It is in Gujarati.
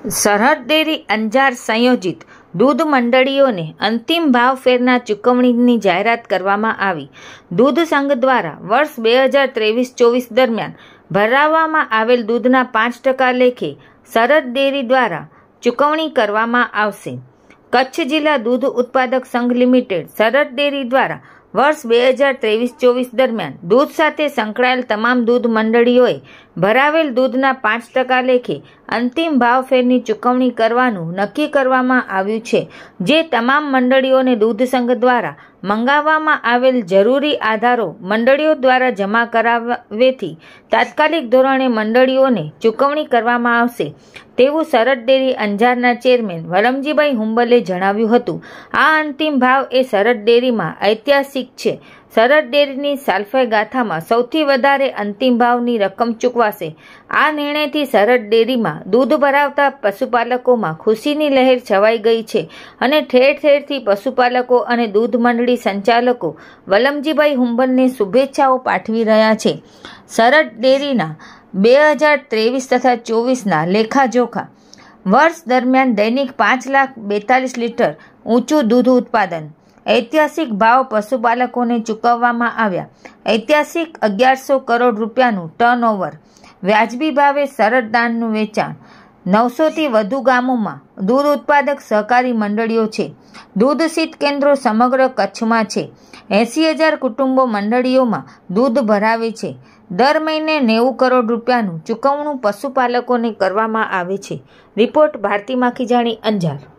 સરહદ ડેરી અંજાર સંયોજિત દૂધ મંડળીઓને અંતિમ ભાવ ફેરના ચૂકવણીની જાહેરાત કરવામાં આવી. દૂધ સંઘ દ્વારા વર્ષ 2023-24 દરમિયાન ભરાવવામાં આવેલ દૂધના 5% લેખે સરહદ ડેરી દ્વારા ચૂકવણી કરવામાં આવશે. કચ્છ જિલ્લા દૂધ ઉત્પાદક સંઘ લિમિટેડ સરહદ ડેરી દ્વારા વર્ષ 2023-24 દરમિયાન દૂધ સાથે સંકળાયેલ તમામ દૂધ મંડળીઓએ ભરાવેલ દૂધના 5% લેખે અંતિમ ભાવ ફેરની ચૂકવણી કરવાનું નક્કી કરવામાં આવ્યું છે, જે તમામ મંડળીઓને દૂધ સંઘ દ્વારા મંગાવવામાં આવેલ જરૂરી આધારો મંડળીઓ દ્વારા જમા કરાવવાથી તાત્કાલિક ધોરણે મંડળીઓને ચૂકવણી કરવામાં આવશે તેવું સરહદ ડેરી અંજારના ચેરમેન વલમજીભાઈ હુંબલે જણાવ્યું હતું. આ અંતિમ ભાવ એ સરહદ ડેરીમાં ઐતિહાસિક છે. સરહદ ડેરીની સાલફાઈ ગાથામાં સૌથી વધારે અંતિમ ભાવની રકમ ચૂકવાશે. આ નિર્ણયથી સરહદ ડેરીમાં દૂધ ભરાવતા પશુપાલકોમાં ખુશીની લહેર છવાઈ ગઈ છે અને ઠેર ઠેરથી પશુપાલકો અને દૂધ મંડળી સંચાલકો વલમજીભાઈ હુંબલને શુભેચ્છાઓ પાઠવી રહ્યા છે. સરહદ ડેરીના 2023 તથા 24ના લેખાજોખા વર્ષ દરમિયાન દૈનિક 5,42,000 લીટર ઊંચું દૂધ ઉત્પાદન, ઐતિહાસિક ભાવ પશુપાલકોને ચૂકવવામાં આવ્યા. ઐતિહાસિક 1100 કરોડ રૂપિયાનું ટર્નઓવર, વ્યાજબી ભાવે સરહદ દાણનું વેચાણ, 900થી વધુ ગામોમાં દૂધ ઉત્પાદક સહકારી મંડળીઓ છે. દૂધ શીત કેન્દ્રો સમગ્ર કચ્છમાં છે. 80,000 કુટુંબો મંડળીઓમાં દૂધ ભરાવે છે. દર મહિને 90 કરોડ રૂપિયાનું ચૂકવણું પશુપાલકોને કરવામાં આવે છે. રિપોર્ટ ભારતી માખીજાણી, અંજાર.